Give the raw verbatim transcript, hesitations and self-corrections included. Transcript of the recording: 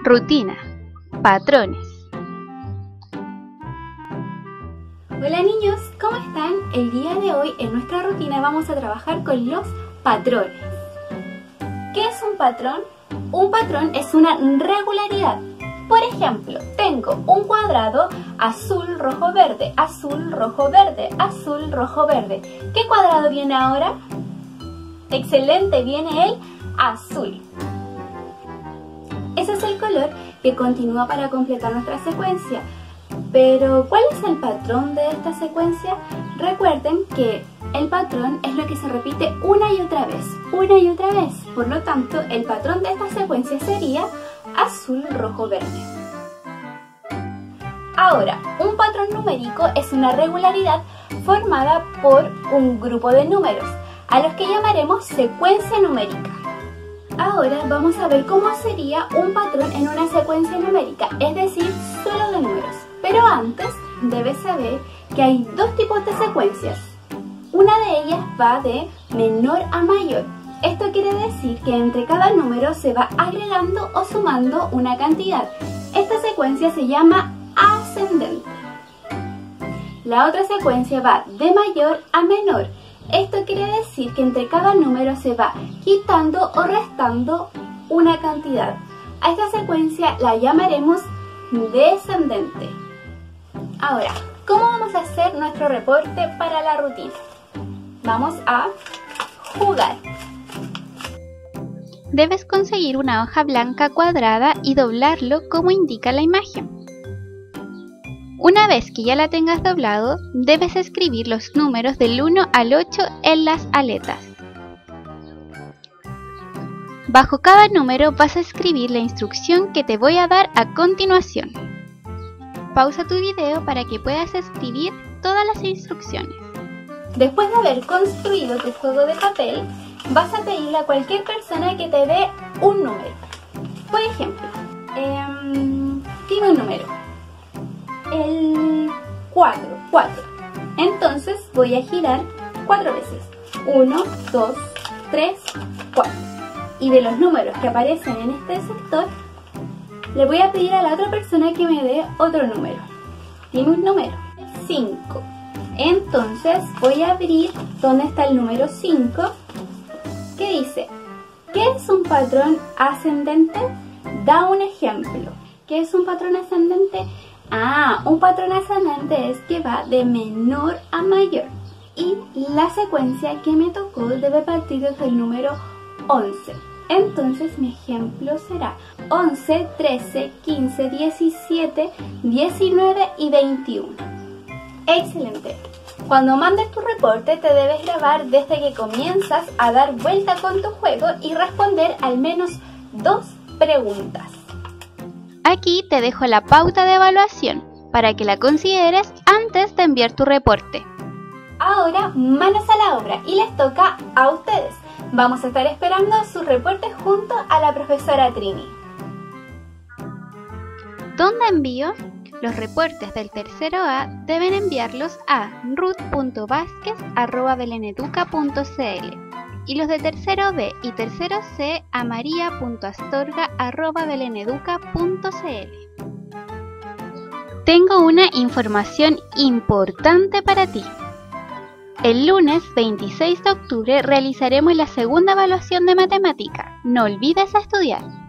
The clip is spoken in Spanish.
Rutina. Patrones. Hola niños, ¿cómo están? El día de hoy en nuestra rutina vamos a trabajar con los patrones. ¿Qué es un patrón? Un patrón es una regularidad. Por ejemplo, tengo un cuadrado azul, rojo, verde, azul, rojo, verde, azul, rojo, verde. ¿Qué cuadrado viene ahora? Excelente, viene el azul. Ese es el color que continúa para completar nuestra secuencia. Pero, ¿cuál es el patrón de esta secuencia? Recuerden que el patrón es lo que se repite una y otra vez, una y otra vez. Por lo tanto, el patrón de esta secuencia sería azul, rojo, verde. Ahora, un patrón numérico es una regularidad formada por un grupo de números, a los que llamaremos secuencia numérica. Ahora vamos a ver cómo sería un patrón en una secuencia numérica, es decir, solo de números. Pero antes debes saber que hay dos tipos de secuencias. Una de ellas va de menor a mayor. Esto quiere decir que entre cada número se va agregando o sumando una cantidad. Esta secuencia se llama ascendente. La otra secuencia va de mayor a menor. Esto quiere decir que entre cada número se va quitando o restando una cantidad. A esta secuencia la llamaremos descendente. Ahora, ¿cómo vamos a hacer nuestro reporte para la rutina? Vamos a jugar. Debes conseguir una hoja blanca cuadrada y doblarlo como indica la imagen. Una vez que ya la tengas doblado, debes escribir los números del uno al ocho en las aletas. Bajo cada número vas a escribir la instrucción que te voy a dar a continuación. Pausa tu video para que puedas escribir todas las instrucciones. Después de haber construido tu juego de papel, vas a pedirle a cualquier persona que te dé un número. Por ejemplo, eh, dime un número. El cuatro, cuatro. Entonces voy a girar cuatro veces. uno, dos, tres, cuatro. Y de los números que aparecen en este sector, le voy a pedir a la otra persona que me dé otro número. Dime un número. cinco. Entonces voy a abrir donde está el número cinco, que dice, ¿qué es un patrón ascendente? Da un ejemplo. ¿Qué es un patrón ascendente? Ah, un patrón ascendente es que va de menor a mayor. Y la secuencia que me tocó debe partir desde el número once. Entonces mi ejemplo será once, trece, quince, diecisiete, diecinueve y veintiuno. Excelente. Cuando mandes tu reporte te debes grabar desde que comienzas a dar vuelta con tu juego y responder al menos dos preguntas. Aquí te dejo la pauta de evaluación para que la consideres antes de enviar tu reporte. Ahora manos a la obra y les toca a ustedes. Vamos a estar esperando sus reportes junto a la profesora Trini. ¿Dónde envío? Los reportes del tercero A deben enviarlos a ruth punto vasquez arroba beleneduca punto cl y los de tercero B y tercero C a maria punto astorga arroba beleneduca punto cl. Tengo una información importante para ti. El lunes veintiséis de octubre realizaremos la segunda evaluación de matemática. No olvides estudiar.